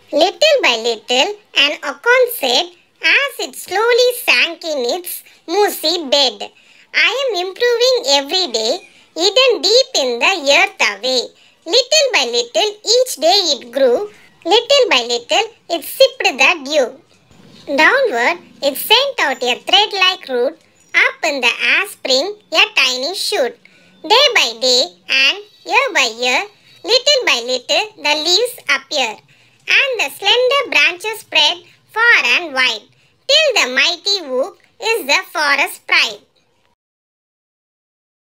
Little by little, an acorn said, as it slowly sank in its mossy bed, I am improving every day, hidden deep in the earth away. Little by little, each day it grew. Little by little, it sipped the dew. Downward, it sent out a thread-like root. Up in the ash spring, a tiny shoot. Day by day and year by year, little by little, the leaves appear, and the slender branches spread far and wide, till the mighty oak is the forest pride.